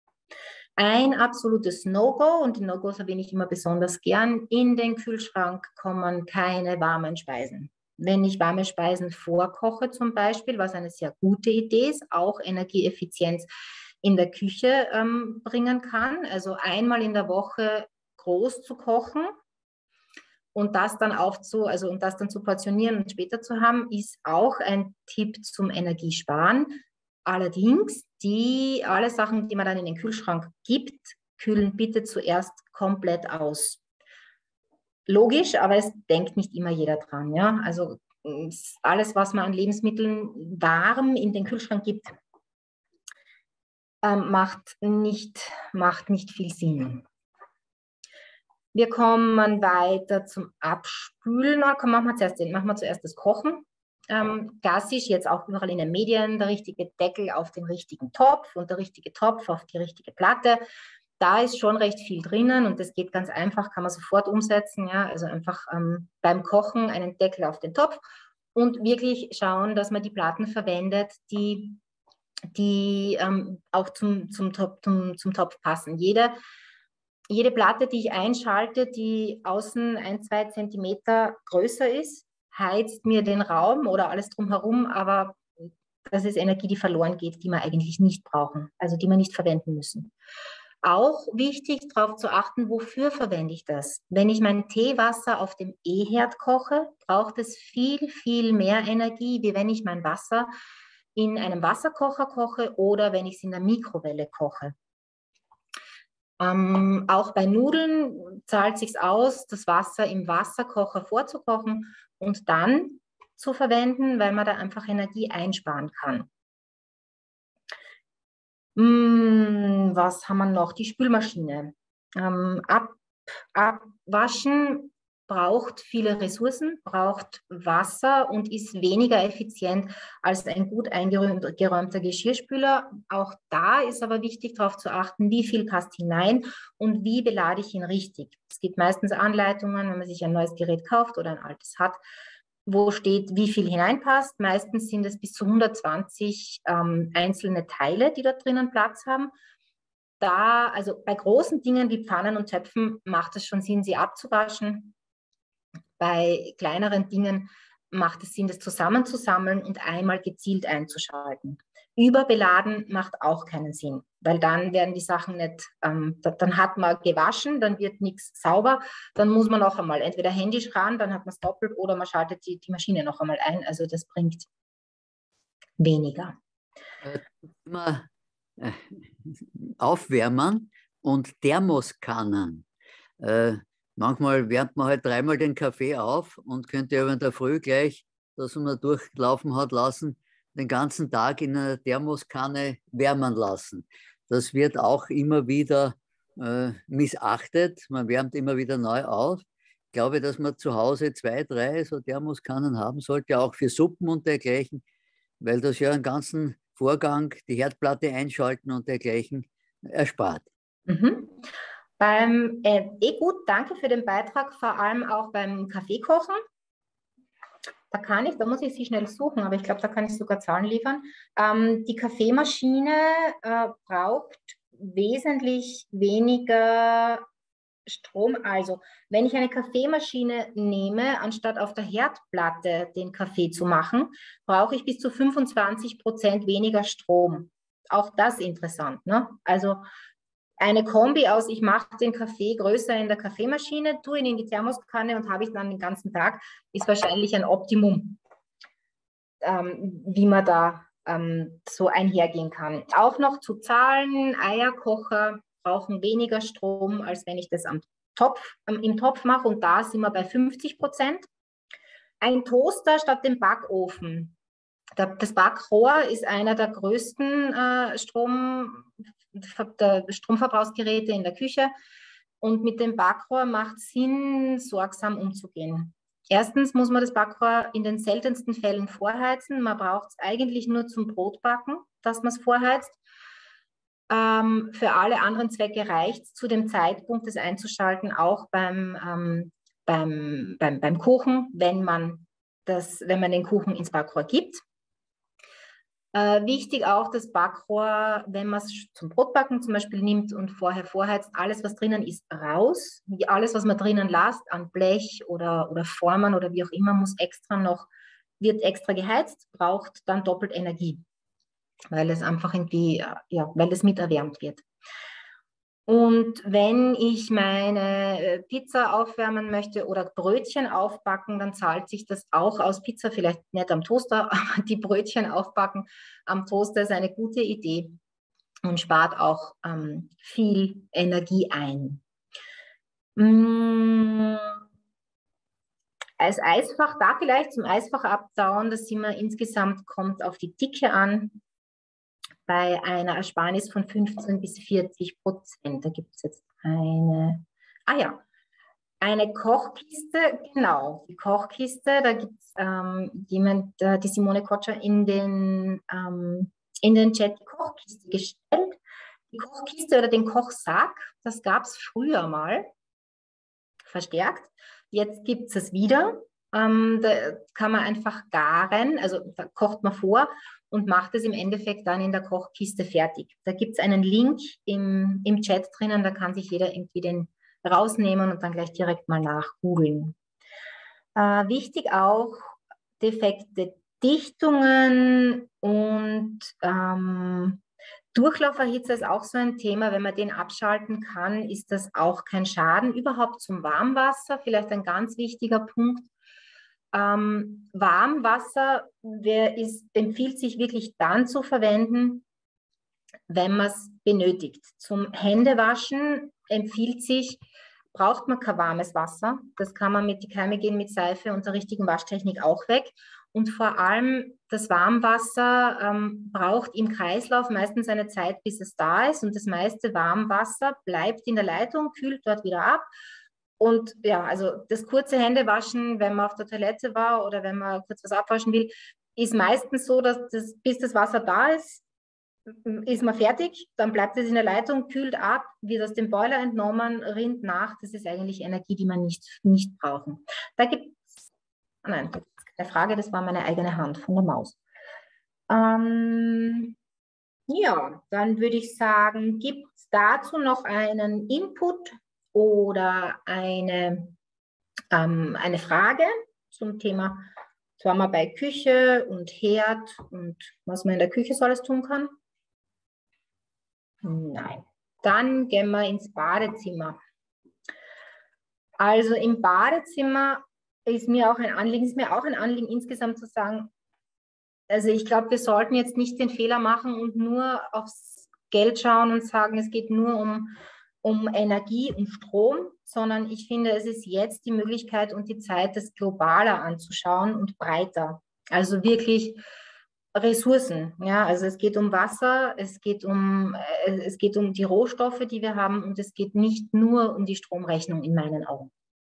Ein absolutes No-Go, und die No-Gos erwähne ich immer besonders gern, in den Kühlschrank kommen keine warmen Speisen. Wenn ich warme Speisen vorkoche zum Beispiel, was eine sehr gute Idee ist, auch Energieeffizienz in der Küche ähm, bringen kann, also einmal in der Woche groß zu kochen, und das dann aufzu, also und das dann zu portionieren und später zu haben, ist auch ein Tipp zum Energiesparen. Allerdings, die alle Sachen, die man dann in den Kühlschrank gibt, kühlen bitte zuerst komplett aus. Logisch, aber es denkt nicht immer jeder dran. Ja? Also alles, was man an Lebensmitteln warm in den Kühlschrank gibt, ähm, macht, nicht, macht nicht viel Sinn. Wir kommen weiter zum Abspülen. Machen wir zuerst, machen wir zuerst das Kochen. Ähm, klassisch, jetzt auch überall in den Medien, der richtige Deckel auf den richtigen Topf und der richtige Topf auf die richtige Platte. Da ist schon recht viel drinnen und das geht ganz einfach, kann man sofort umsetzen. Ja? Also einfach ähm, beim Kochen einen Deckel auf den Topf und wirklich schauen, dass man die Platten verwendet, die, die ähm, auch zum, zum, Top, zum, zum Topf passen. Jede Jede Platte, die ich einschalte, die außen ein, zwei Zentimeter größer ist, heizt mir den Raum oder alles drumherum, aber das ist Energie, die verloren geht, die wir eigentlich nicht brauchen, also die wir nicht verwenden müssen. Auch wichtig, darauf zu achten, wofür verwende ich das? Wenn ich mein Teewasser auf dem E-Herd koche, braucht es viel, viel mehr Energie, wie wenn ich mein Wasser in einem Wasserkocher koche oder wenn ich es in der Mikrowelle koche. Ähm, auch bei Nudeln zahlt es sich aus, das Wasser im Wasserkocher vorzukochen und dann zu verwenden, weil man da einfach Energie einsparen kann. Hm, was haben wir noch? Die Spülmaschine. Ähm, ab, abwaschen braucht viele Ressourcen, braucht Wasser und ist weniger effizient als ein gut eingeräumter Geschirrspüler. Auch da ist aber wichtig darauf zu achten, wie viel passt hinein und wie belade ich ihn richtig. Es gibt meistens Anleitungen, wenn man sich ein neues Gerät kauft oder ein altes hat, wo steht, wie viel hineinpasst. Meistens sind es bis zu hundertzwanzig ähm, einzelne Teile, die dort drinnen Platz haben. Da, also bei großen Dingen wie Pfannen und Töpfen macht es schon Sinn, sie abzuwaschen. Bei kleineren Dingen macht es Sinn, das zusammenzusammeln und einmal gezielt einzuschalten. Überbeladen macht auch keinen Sinn, weil dann werden die Sachen nicht, ähm, dann hat man gewaschen, dann wird nichts sauber, dann muss man noch einmal entweder händisch ran, dann hat man es doppelt oder man schaltet die, die Maschine noch einmal ein. Also das bringt weniger. Äh, immer äh, aufwärmen und Thermoskannen. Äh, manchmal wärmt man halt dreimal den Kaffee auf und könnte aber in der Früh gleich, das man durchlaufen hat lassen, den ganzen Tag in einer Thermoskanne wärmen lassen. Das wird auch immer wieder äh, missachtet. Man wärmt immer wieder neu auf. Ich glaube, dass man zu Hause zwei, drei so Thermoskannen haben sollte, auch für Suppen und dergleichen, weil das ja einen ganzen Vorgang, die Herdplatte einschalten und dergleichen, erspart. Mhm. Beim, äh, eh gut, danke für den Beitrag, vor allem auch beim Kaffeekochen. Da kann ich, da muss ich sie schnell suchen, aber ich glaube, da kann ich sogar Zahlen liefern. Ähm, die Kaffeemaschine äh, braucht wesentlich weniger Strom. Also, wenn ich eine Kaffeemaschine nehme, anstatt auf der Herdplatte den Kaffee zu machen, brauche ich bis zu fünfundzwanzig Prozent weniger Strom. Auch das interessant, ne? Also, eine Kombi aus, ich mache den Kaffee größer in der Kaffeemaschine, tue ihn in die Thermoskanne und habe ich dann den ganzen Tag, ist wahrscheinlich ein Optimum, ähm, wie man da ähm, so einhergehen kann. Auch noch zu Zahlen, Eierkocher brauchen weniger Strom, als wenn ich das am Topf, ähm, im Topf mache und da sind wir bei fünfzig Prozent. Ein Toaster statt dem Backofen. Das Backrohr ist einer der größten äh, Strom, der Stromverbrauchsgeräte in der Küche. Und mit dem Backrohr macht es Sinn, sorgsam umzugehen. Erstens muss man das Backrohr in den seltensten Fällen vorheizen. Man braucht es eigentlich nur zum Brotbacken, dass man es vorheizt. Ähm, für alle anderen Zwecke reicht es zu dem Zeitpunkt, das einzuschalten, auch beim, ähm, beim, beim, beim Kuchen, wenn man, das, wenn man den Kuchen ins Backrohr gibt. Äh, wichtig auch das Backrohr, wenn man es zum Brotbacken zum Beispiel nimmt und vorher vorheizt, alles, was drinnen ist, raus. Alles, was man drinnen lässt, an Blech oder, oder Formen oder wie auch immer, muss extra noch, wird extra geheizt, braucht dann doppelt Energie, weil es einfach irgendwie, ja, weil es mit erwärmt wird. Und wenn ich meine Pizza aufwärmen möchte oder Brötchen aufbacken, dann zahlt sich das auch aus. Pizza vielleicht nicht am Toaster, aber die Brötchen aufbacken am Toaster ist eine gute Idee und spart auch ähm, viel Energie ein. Mmh. Als Eisfach, da vielleicht zum Eisfach abtauen, das sind wir insgesamt, kommt auf die Dicke an. Bei einer Ersparnis von fünfzehn bis vierzig Prozent. Da gibt es jetzt eine, ah ja, eine Kochkiste, genau, die Kochkiste, da gibt es ähm, jemand, äh, die Simone Kotscher in den, ähm, in den Chat die Kochkiste gestellt. Die Kochkiste oder den Kochsack, das gab es früher mal, verstärkt. Jetzt gibt es es wieder. Ähm, da kann man einfach garen, also da kocht man vor und macht es im Endeffekt dann in der Kochkiste fertig. Da gibt es einen Link im, im Chat drinnen, da kann sich jeder irgendwie den rausnehmen und dann gleich direkt mal nachgoogeln. Äh, wichtig auch, defekte Dichtungen und ähm, Durchlauferhitzer ist auch so ein Thema. Wenn man den abschalten kann, ist das auch kein Schaden. Überhaupt zum Warmwasser, vielleicht ein ganz wichtiger Punkt. Ähm, Warmwasser wer ist, empfiehlt sich wirklich dann zu verwenden, wenn man es benötigt. Zum Händewaschen empfiehlt sich, braucht man kein warmes Wasser. Das kann man mit, die Keime gehen mit Seife und der richtigen Waschtechnik auch weg. Und vor allem das Warmwasser ähm, braucht im Kreislauf meistens eine Zeit, bis es da ist. Und das meiste Warmwasser bleibt in der Leitung, kühlt dort wieder ab. Und ja, also das kurze Händewaschen, wenn man auf der Toilette war oder wenn man kurz was abwaschen will, ist meistens so, dass das, bis das Wasser da ist, ist man fertig, dann bleibt es in der Leitung, kühlt ab, wird aus dem Boiler entnommen, rinnt nach. Das ist eigentlich Energie, die man nicht, nicht brauchen. Da gibt es, nein, das ist keine Frage, das war meine eigene Hand von der Maus. Ähm, ja, dann würde ich sagen, gibt es dazu noch einen Input oder eine, ähm, eine Frage zum Thema, zwar mal bei Küche und Herd und was man in der Küche so alles tun kann? Nein. Dann gehen wir ins Badezimmer. Also im Badezimmer ist mir auch ein Anliegen, ist mir auch ein Anliegen insgesamt zu sagen, also ich glaube, wir sollten jetzt nicht den Fehler machen und nur aufs Geld schauen und sagen, es geht nur um, um Energie und Strom, sondern ich finde, es ist jetzt die Möglichkeit und die Zeit, das globaler anzuschauen und breiter. Also wirklich Ressourcen, ja, also es geht um Wasser, es geht um, äh, es geht um die Rohstoffe, die wir haben und es geht nicht nur um die Stromrechnung in meinen Augen.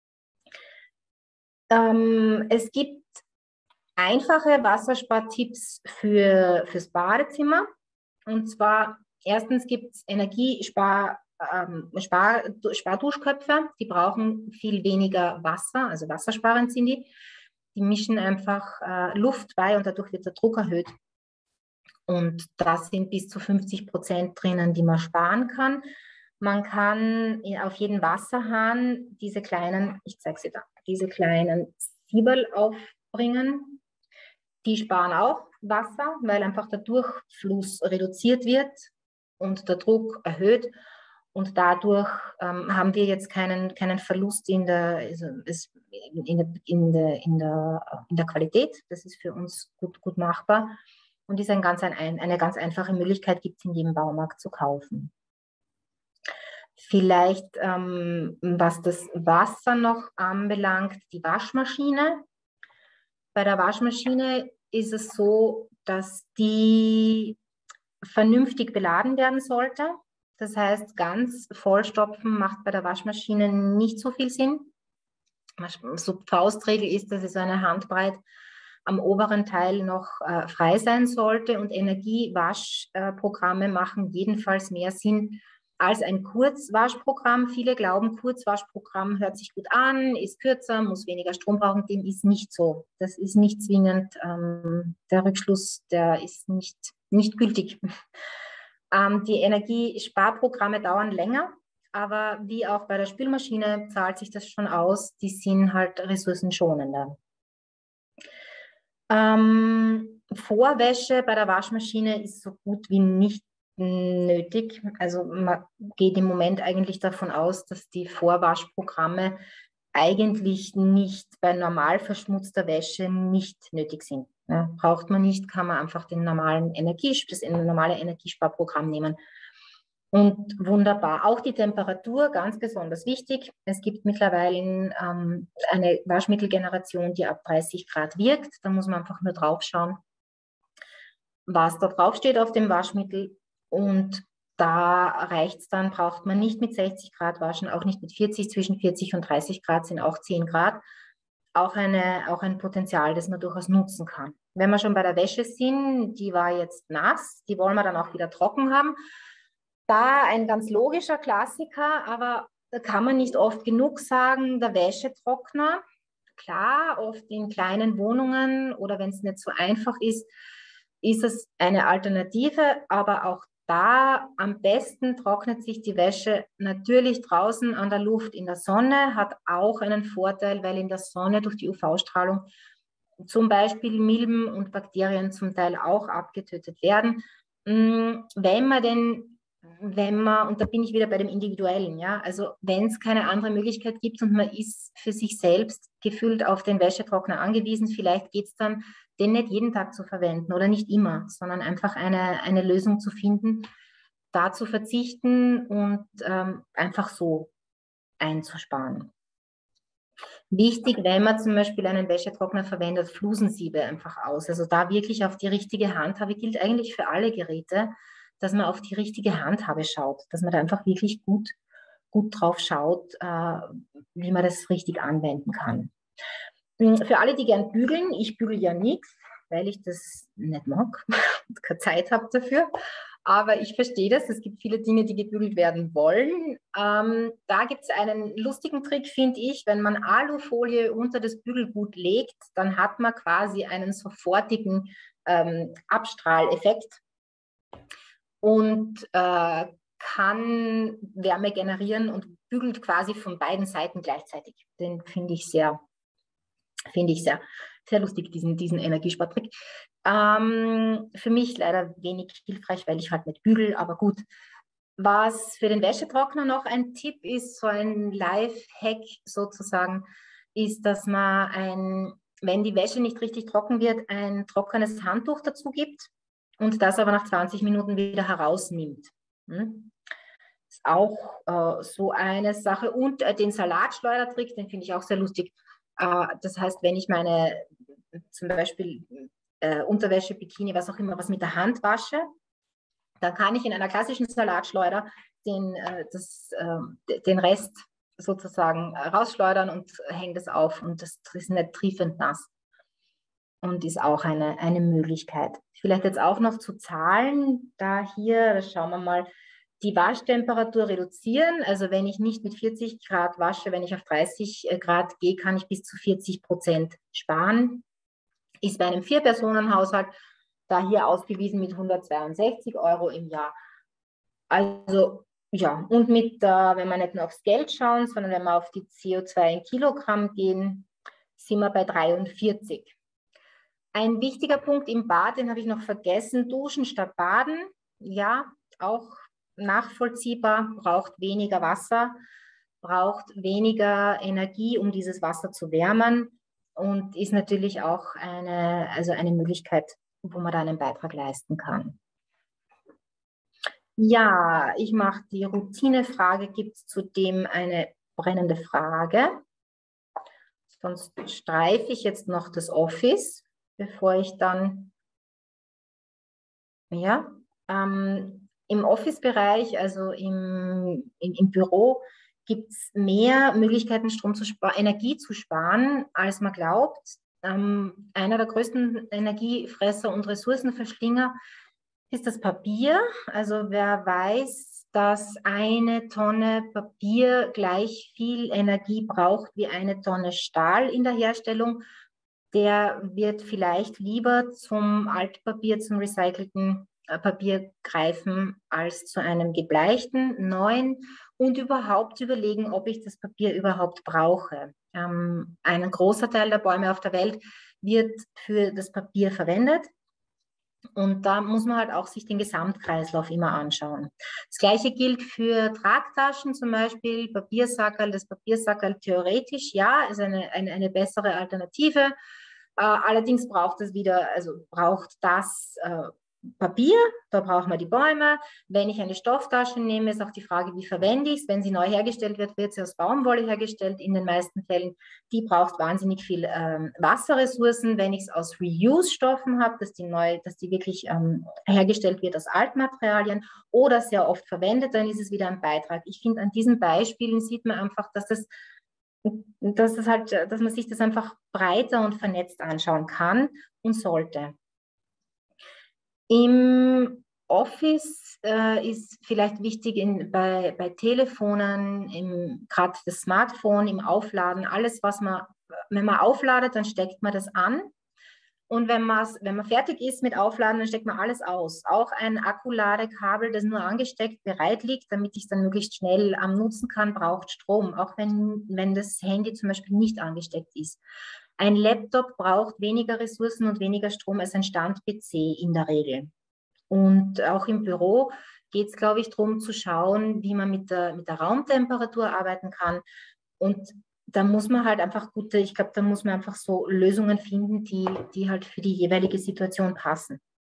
Ähm, es gibt einfache Wasserspartipps für, fürs Badezimmer und zwar erstens gibt es Energiespar, ähm, Spar, Sparduschköpfe, die brauchen viel weniger Wasser, also wassersparend sind die. Die mischen einfach äh, Luft bei und dadurch wird der Druck erhöht. Und da sind bis zu fünfzig Prozent drinnen, die man sparen kann. Man kann auf jeden Wasserhahn diese kleinen, ich zeige sie da, diese kleinen Siebel aufbringen. Die sparen auch Wasser, weil einfach der Durchfluss reduziert wird und der Druck erhöht. Und dadurch ähm, haben wir jetzt keinen, keinen Verlust in der, also es, in, der, in, der, in, der, in der Qualität. Das ist für uns gut, gut machbar. Und ist ein ganz ein, eine ganz einfache Möglichkeit, gibt es in jedem Baumarkt zu kaufen. Vielleicht, ähm, was das Wasser noch anbelangt, die Waschmaschine. Bei der Waschmaschine ist es so, dass die vernünftig beladen werden sollte. Das heißt, ganz vollstopfen macht bei der Waschmaschine nicht so viel Sinn. So Faustregel ist, dass es eine Handbreit am oberen Teil noch äh, frei sein sollte und Energiewaschprogramme äh, machen jedenfalls mehr Sinn als ein Kurzwaschprogramm. Viele glauben, Kurzwaschprogramm hört sich gut an, ist kürzer, muss weniger Strom brauchen. Dem ist nicht so. Das ist nicht zwingend. Ähm, der Rückschluss, der ist nicht, nicht gültig. Ähm, die Energiesparprogramme dauern länger, aber wie auch bei der Spülmaschine zahlt sich das schon aus. Die sind halt ressourcenschonender. Ähm, Vorwäsche bei der Waschmaschine ist so gut wie nicht nötig. Also man geht im Moment eigentlich davon aus, dass die Vorwaschprogramme eigentlich nicht bei normal verschmutzter Wäsche nicht nötig sind. Ja, braucht man nicht, kann man einfach den normalen Energie, das normale Energiesparprogramm nehmen. Und wunderbar. Auch die Temperatur, ganz besonders wichtig. Es gibt mittlerweile ähm, eine Waschmittelgeneration, die ab dreißig Grad wirkt. Da muss man einfach nur drauf schauen, was da drauf steht auf dem Waschmittel. Und da reicht es dann, braucht man nicht mit sechzig Grad waschen, auch nicht mit vierzig. Zwischen vierzig und dreißig Grad sind auch zehn Grad. Auch, eine, auch ein Potenzial, das man durchaus nutzen kann. Wenn wir schon bei der Wäsche sind, die war jetzt nass, die wollen wir dann auch wieder trocken haben. Da ein ganz logischer Klassiker, aber da kann man nicht oft genug sagen, der Wäschetrockner. Klar, oft in kleinen Wohnungen oder wenn es nicht so einfach ist, ist es eine Alternative, aber auch da am besten trocknet sich die Wäsche natürlich draußen an der Luft in der Sonne, hat auch einen Vorteil, weil in der Sonne durch die U V-Strahlung zum Beispiel Milben und Bakterien zum Teil auch abgetötet werden. Wenn man den wenn man, und da bin ich wieder bei dem Individuellen, ja, also wenn es keine andere Möglichkeit gibt und man ist für sich selbst gefühlt auf den Wäschetrockner angewiesen, vielleicht geht es dann, den nicht jeden Tag zu verwenden oder nicht immer, sondern einfach eine, eine Lösung zu finden, da zu verzichten und ähm, einfach so einzusparen. Wichtig, wenn man zum Beispiel einen Wäschetrockner verwendet, Flusensiebe einfach aus. Also da wirklich auf die richtige Handhabe, gilt eigentlich für alle Geräte, dass man auf die richtige Handhabe schaut, dass man da einfach wirklich gut, gut drauf schaut, äh, wie man das richtig anwenden kann. Für alle, die gern bügeln, ich bügel ja nichts, weil ich das nicht mag und keine Zeit habe dafür. Aber ich verstehe das. Es gibt viele Dinge, die gebügelt werden wollen. Ähm, da gibt es einen lustigen Trick, finde ich. Wenn man Alufolie unter das Bügelgut legt, dann hat man quasi einen sofortigen ähm, Abstrahleffekt und äh, kann Wärme generieren und bügelt quasi von beiden Seiten gleichzeitig. Den finde ich sehr, finde ich sehr, sehr lustig, diesen, diesen Energiespartrick. Ähm, für mich leider wenig hilfreich, weil ich halt nicht bügel, aber gut. Was für den Wäschetrockner noch ein Tipp ist, so ein Life-Hack sozusagen, ist, dass man, ein, wenn die Wäsche nicht richtig trocken wird, ein trockenes Handtuch dazu gibt und das aber nach zwanzig Minuten wieder herausnimmt. Hm? Ist auch äh, so eine Sache. Und äh, den Salatschleudertrick, den finde ich auch sehr lustig. Äh, das heißt, wenn ich meine zum Beispiel äh, Unterwäsche, Bikini, was auch immer, was mit der Hand wasche, dann kann ich in einer klassischen Salatschleuder den, äh, das, äh, den Rest sozusagen rausschleudern und hänge das auf und das ist nicht triefend nass und ist auch eine, eine Möglichkeit. Vielleicht jetzt auch noch zu Zahlen, da hier, da schauen wir mal, die Waschtemperatur reduzieren. Also wenn ich nicht mit vierzig Grad wasche, wenn ich auf dreißig Grad gehe, kann ich bis zu vierzig Prozent sparen. Ist bei einem Vier-Personen-Haushalt da hier ausgewiesen mit hundertzweiundsechzig Euro im Jahr. Also ja, und mit, äh, wenn wir nicht nur aufs Geld schauen, sondern wenn wir auf die C O zwei in Kilogramm gehen, sind wir bei dreiundvierzig. Ein wichtiger Punkt im Bad, den habe ich noch vergessen, duschen statt baden. Ja, auch nachvollziehbar, braucht weniger Wasser, braucht weniger Energie, um dieses Wasser zu wärmen und ist natürlich auch eine, also eine Möglichkeit, wo man da einen Beitrag leisten kann. Ja, ich mache die Routinefrage. Gibt es zudem eine brennende Frage? Sonst streife ich jetzt noch das Office, bevor ich dann, ja, ähm, im Office-Bereich, also im, im, im Büro, gibt es mehr Möglichkeiten, Strom zu sparen, Energie zu sparen, als man glaubt. Ähm, einer der größten Energiefresser und Ressourcenverschlinger ist das Papier. Also wer weiß, dass eine Tonne Papier gleich viel Energie braucht wie eine Tonne Stahl in der Herstellung, der wird vielleicht lieber zum Altpapier, zum recycelten Papier greifen, als zu einem gebleichten, neuen und überhaupt überlegen, ob ich das Papier überhaupt brauche. Ähm, ein großer Teil der Bäume auf der Welt wird für das Papier verwendet. Und da muss man halt auch sich den Gesamtkreislauf immer anschauen. Das Gleiche gilt für Tragtaschen, zum Beispiel Papiersackerl. Das Papiersackerl theoretisch, ja, ist eine, eine, eine bessere Alternative. Äh, allerdings braucht es wieder, also braucht das äh, Papier, da braucht man die Bäume. Wenn ich eine Stofftasche nehme, ist auch die Frage, wie verwende ich es. Wenn sie neu hergestellt wird, wird sie aus Baumwolle hergestellt in den meisten Fällen. Die braucht wahnsinnig viel ähm, Wasserressourcen. Wenn ich es aus Reuse-Stoffen habe, dass die neu, dass die wirklich ähm, hergestellt wird aus Altmaterialien oder sehr oft verwendet, dann ist es wieder ein Beitrag. Ich finde, an diesen Beispielen sieht man einfach, dass das dass, das halt, dass man sich das einfach breiter und vernetzt anschauen kann und sollte. Im Office äh, ist vielleicht wichtig in, bei, bei Telefonen, gerade das Smartphone, im Aufladen, alles, was man, wenn man aufladet, dann steckt man das an. Und wenn, wenn man fertig ist mit Aufladen, dann steckt man alles aus. Auch ein Akkuladekabel, das nur angesteckt bereit liegt, damit ich es dann möglichst schnell am nutzen kann, braucht Strom, auch wenn, wenn das Handy zum Beispiel nicht angesteckt ist. Ein Laptop braucht weniger Ressourcen und weniger Strom als ein Stand-P C in der Regel. Und auch im Büro geht es, glaube ich, darum zu schauen, wie man mit der, mit der Raumtemperatur arbeiten kann. Und da muss man halt einfach gute, ich glaube, da muss man einfach so Lösungen finden, die, die halt für die jeweilige Situation passen.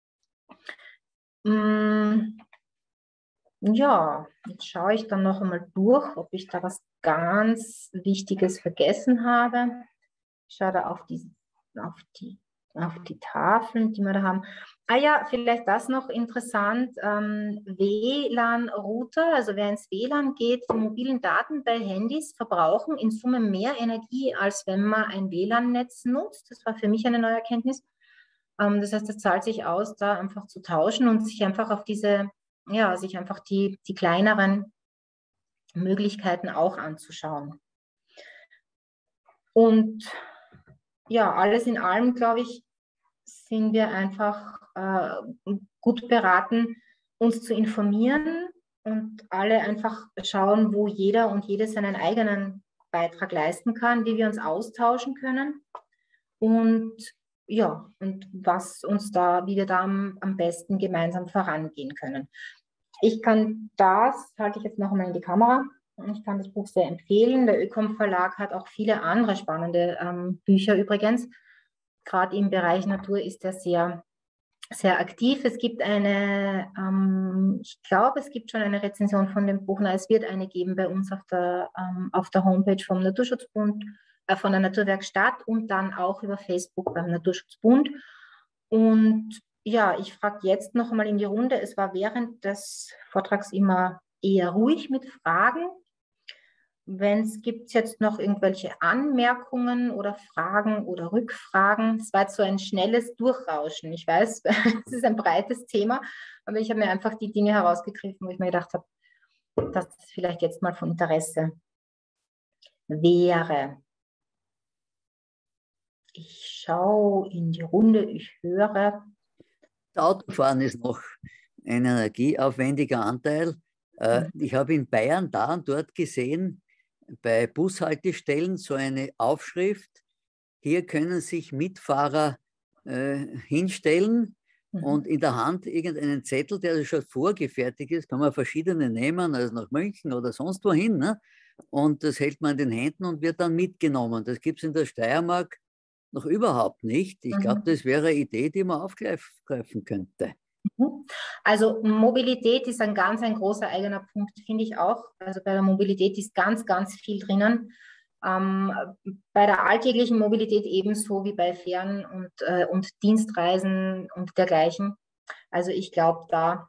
Mm, ja, jetzt schaue ich dann noch einmal durch, ob ich da was ganz Wichtiges vergessen habe. Ich schaue da auf die, auf die, auf die Tafeln, die wir da haben. Ah ja, vielleicht das noch interessant. Ähm, W L A N-Router, also wer ins W L A N geht, die mobilen Daten bei Handys verbrauchen in Summe mehr Energie, als wenn man ein W L A N-Netz nutzt. Das war für mich eine neue Erkenntnis. Ähm, das heißt, es zahlt sich aus, da einfach zu tauschen und sich einfach auf diese, ja, sich einfach die, die kleineren Möglichkeiten auch anzuschauen. Und ja, alles in allem, glaube ich, sind wir einfach äh, gut beraten, uns zu informieren und alle einfach schauen, wo jeder und jede seinen eigenen Beitrag leisten kann, wie wir uns austauschen können und ja, und was uns da, wie wir da am, am besten gemeinsam vorangehen können. Ich kann das, halte ich jetzt noch einmal in die Kamera, ich kann das Buch sehr empfehlen. Der Ökom Verlag hat auch viele andere spannende ähm, Bücher übrigens. Gerade im Bereich Natur ist er sehr, sehr aktiv. Es gibt eine, ähm, ich glaube, es gibt schon eine Rezension von dem Buch. Na, es wird eine geben bei uns auf der, ähm, auf der Homepage vom Naturschutzbund, äh, von der Naturwerkstatt und dann auch über Facebook beim Naturschutzbund. Und ja, ich frage jetzt noch einmal in die Runde. Es war während des Vortrags immer eher ruhig mit Fragen. Wenn es gibt jetzt noch irgendwelche Anmerkungen oder Fragen oder Rückfragen. Es war jetzt so ein schnelles Durchrauschen. Ich weiß, es ist ein breites Thema, aber ich habe mir einfach die Dinge herausgegriffen, wo ich mir gedacht habe, dass das vielleicht jetzt mal von Interesse wäre. Ich schaue in die Runde, ich höre. Das Autofahren ist noch ein energieaufwendiger Anteil. Mhm. Ich habe in Bayern da und dort gesehen, bei Bushaltestellen so eine Aufschrift: Hier können sich Mitfahrer äh, hinstellen mhm. und in der Hand irgendeinen Zettel, der schon vorgefertigt ist, kann man verschiedene nehmen, also nach München oder sonst wohin, ne? Und das hält man in den Händen und wird dann mitgenommen. Das gibt es in der Steiermark noch überhaupt nicht. Ich mhm. glaube, das wäre eine Idee, die man aufgreifen könnte. Also Mobilität ist ein ganz ein großer eigener Punkt, finde ich auch. Also bei der Mobilität ist ganz, ganz viel drinnen. Ähm, bei der alltäglichen Mobilität ebenso wie bei Fern- und, äh, und Dienstreisen und dergleichen. Also ich glaube, da,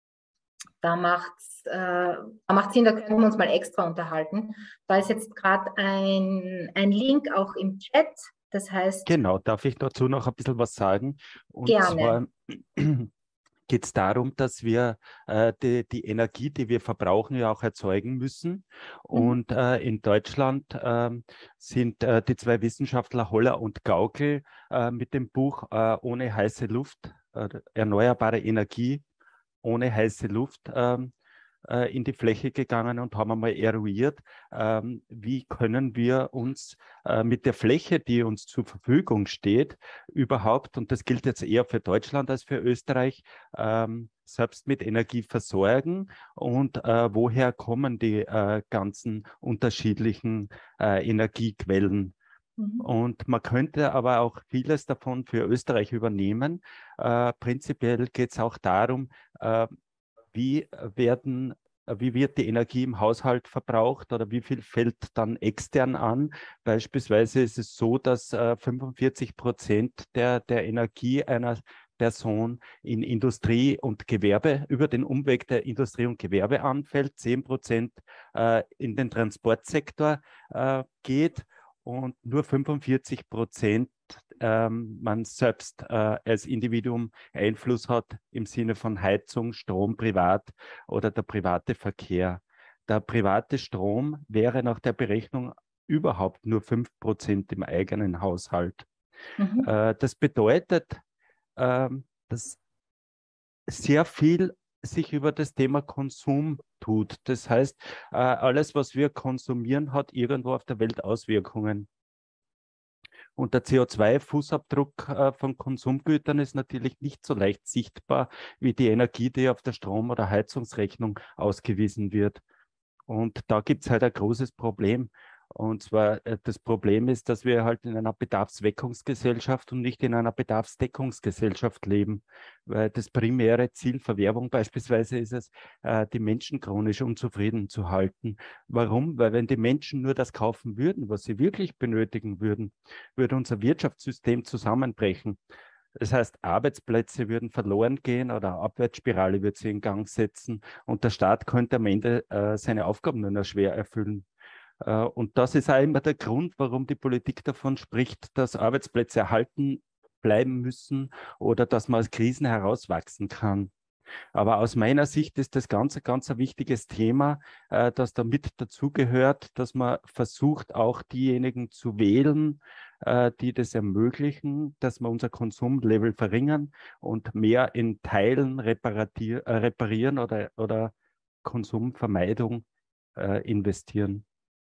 da macht es äh, da macht's Sinn, da können wir uns mal extra unterhalten. Da ist jetzt gerade ein, ein Link auch im Chat. Das heißt... Genau, darf ich dazu noch ein bisschen was sagen? Und gerne. zwar geht es darum, dass wir äh, die, die Energie, die wir verbrauchen, ja auch erzeugen müssen. Und äh, in Deutschland äh, sind äh, die zwei Wissenschaftler Holler und Gaukel äh, mit dem Buch äh, Ohne heiße Luft, äh, erneuerbare Energie ohne heiße Luft äh, äh, in die Fläche gegangen und haben einmal eruiert, äh, wie können wir uns äh, mit der Fläche, die uns zur Verfügung steht, überhaupt, und das gilt jetzt eher für Deutschland als für Österreich, äh, selbst mit Energie versorgen und äh, woher kommen die äh, ganzen unterschiedlichen äh, Energiequellen. Mhm. Und man könnte aber auch vieles davon für Österreich übernehmen. Äh, prinzipiell geht es auch darum, äh, wie werden, wie wird die Energie im Haushalt verbraucht oder wie viel fällt dann extern an. Beispielsweise ist es so, dass äh, fünfundvierzig Prozent der, der Energie einer Person in Industrie und Gewerbe, über den Umweg der Industrie und Gewerbe anfällt, zehn Prozent äh, in den Transportsektor äh, geht und nur fünfundvierzig Prozent ähm, man selbst äh, als Individuum Einfluss hat im Sinne von Heizung, Strom privat oder der private Verkehr. Der private Strom wäre nach der Berechnung überhaupt nur fünf Prozent im eigenen Haushalt. Mhm. Äh, das bedeutet, äh, dass sehr viel sich über das Thema Konsum tut. Das heißt, äh, alles, was wir konsumieren, hat irgendwo auf der Welt Auswirkungen. Und der C O zwei Fußabdruck äh, von Konsumgütern ist natürlich nicht so leicht sichtbar wie die Energie, die auf der Strom- oder Heizungsrechnung ausgewiesen wird. Und da gibt es halt ein großes Problem. Und zwar, äh, das Problem ist, dass wir halt in einer Bedarfsweckungsgesellschaft und nicht in einer Bedarfsdeckungsgesellschaft leben. Weil das primäre Ziel für Werbung beispielsweise ist es, äh, die Menschen chronisch unzufrieden zu halten. Warum? Weil wenn die Menschen nur das kaufen würden, was sie wirklich benötigen würden, würde unser Wirtschaftssystem zusammenbrechen. Das heißt, Arbeitsplätze würden verloren gehen oder eine Abwärtsspirale würde sich in Gang setzen und der Staat könnte am Ende äh, seine Aufgaben nur noch schwer erfüllen. Äh, und das ist auch immer der Grund, warum die Politik davon spricht, dass Arbeitsplätze erhalten bleiben müssen oder dass man aus Krisen herauswachsen kann. Aber aus meiner Sicht ist das ganz, ganz ein wichtiges Thema, äh, das da mit dazugehört, dass man versucht, auch diejenigen zu wählen, äh, die das ermöglichen, dass wir unser Konsumlevel verringern und mehr in Teilen reparatier, äh, reparieren oder, oder Konsumvermeidung äh, investieren.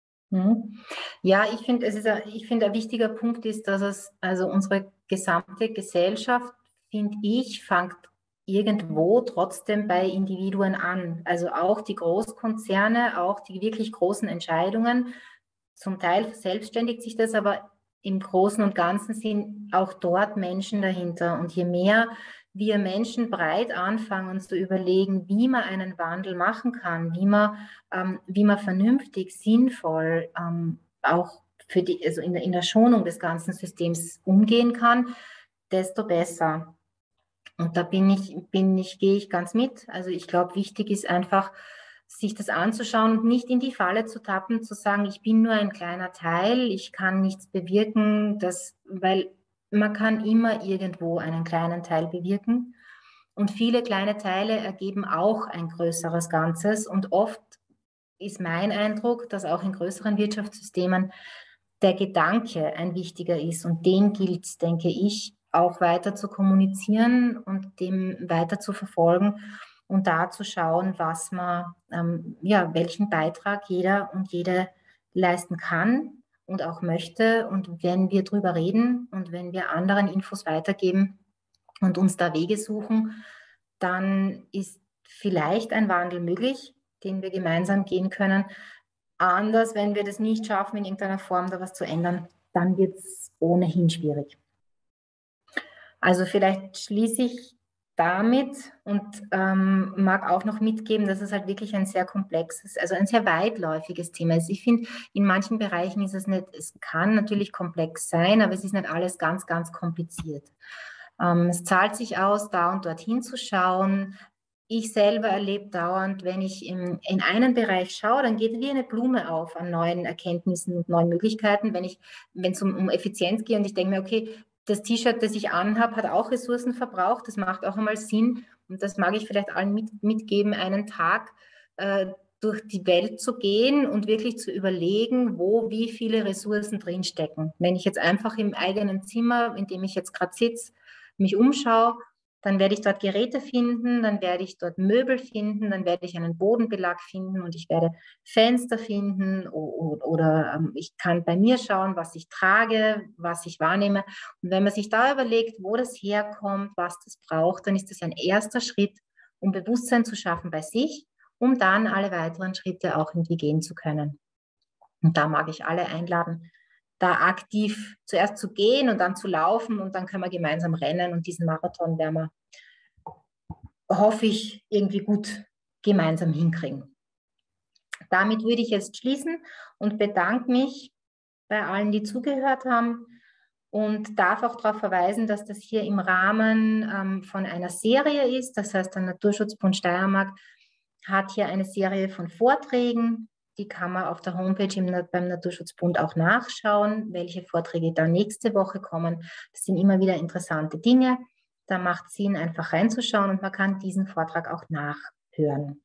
Ja, ich finde, es ist ein, ich finde, ein wichtiger Punkt ist, dass es, also unsere gesamte Gesellschaft, finde ich, fängt irgendwo trotzdem bei Individuen an. Also auch die Großkonzerne, auch die wirklich großen Entscheidungen, zum Teil verselbstständigt sich das, aber im Großen und Ganzen sind auch dort Menschen dahinter. Und je mehr wir Menschen breit anfangen zu überlegen, wie man einen Wandel machen kann, wie man, ähm, wie man vernünftig, sinnvoll ähm, auch für die, also in der, in der Schonung des ganzen Systems umgehen kann, desto besser. Und da bin ich, bin ich, gehe ich ganz mit. Also ich glaube, wichtig ist einfach, sich das anzuschauen und nicht in die Falle zu tappen, zu sagen, ich bin nur ein kleiner Teil, ich kann nichts bewirken, das, weil man kann immer irgendwo einen kleinen Teil bewirken. Und viele kleine Teile ergeben auch ein größeres Ganzes. Und oft ist mein Eindruck, dass auch in größeren Wirtschaftssystemen der Gedanke ein wichtiger ist. Und den gilt es, denke ich, auch weiter zu kommunizieren und dem weiter zu verfolgen und da zu schauen, was man, ähm, ja, welchen Beitrag jeder und jede leisten kann und auch möchte. Und wenn wir drüber reden und wenn wir anderen Infos weitergeben und uns da Wege suchen, dann ist vielleicht ein Wandel möglich, den wir gemeinsam gehen können. Anders, wenn wir das nicht schaffen, in irgendeiner Form da was zu ändern, dann wird es ohnehin schwierig. Also vielleicht schließe ich damit und ähm, mag auch noch mitgeben, dass es halt wirklich ein sehr komplexes, also ein sehr weitläufiges Thema ist. Ich finde, in manchen Bereichen ist es nicht, es kann natürlich komplex sein, aber es ist nicht alles ganz, ganz kompliziert. Ähm, es zahlt sich aus, da und dort hinzuschauen. Ich selber erlebe dauernd, wenn ich in, in einen Bereich schaue, dann geht wie eine Blume auf an neuen Erkenntnissen und neuen Möglichkeiten. Wenn ich, wenn es um, um Effizienz geht und ich denke mir, okay, das T-Shirt, das ich anhabe, hat auch Ressourcen verbraucht. Das macht auch einmal Sinn. Und das mag ich vielleicht allen mit, mitgeben, einen Tag äh, durch die Welt zu gehen und wirklich zu überlegen, wo wie viele Ressourcen drinstecken. Wenn ich jetzt einfach im eigenen Zimmer, in dem ich jetzt gerade sitze, mich umschaue, dann werde ich dort Geräte finden, dann werde ich dort Möbel finden, dann werde ich einen Bodenbelag finden und ich werde Fenster finden oder, oder ähm, ich kann bei mir schauen, was ich trage, was ich wahrnehme. Und wenn man sich da überlegt, wo das herkommt, was das braucht, dann ist das ein erster Schritt, um Bewusstsein zu schaffen bei sich, um dann alle weiteren Schritte auch irgendwie gehen zu können. Und da mag ich alle einladen, da aktiv zuerst zu gehen und dann zu laufen und dann können wir gemeinsam rennen und diesen Marathon werden wir, hoffe ich, irgendwie gut gemeinsam hinkriegen. Damit würde ich jetzt schließen und bedanke mich bei allen, die zugehört haben und darf auch darauf verweisen, dass das hier im Rahmen ähm, von einer Serie ist. Das heißt, der Naturschutzbund Steiermark hat hier eine Serie von Vorträgen. Die kann man auf der Homepage im, beim Naturschutzbund auch nachschauen, welche Vorträge da nächste Woche kommen. Das sind immer wieder interessante Dinge. Da macht es Sinn, einfach reinzuschauen und man kann diesen Vortrag auch nachhören.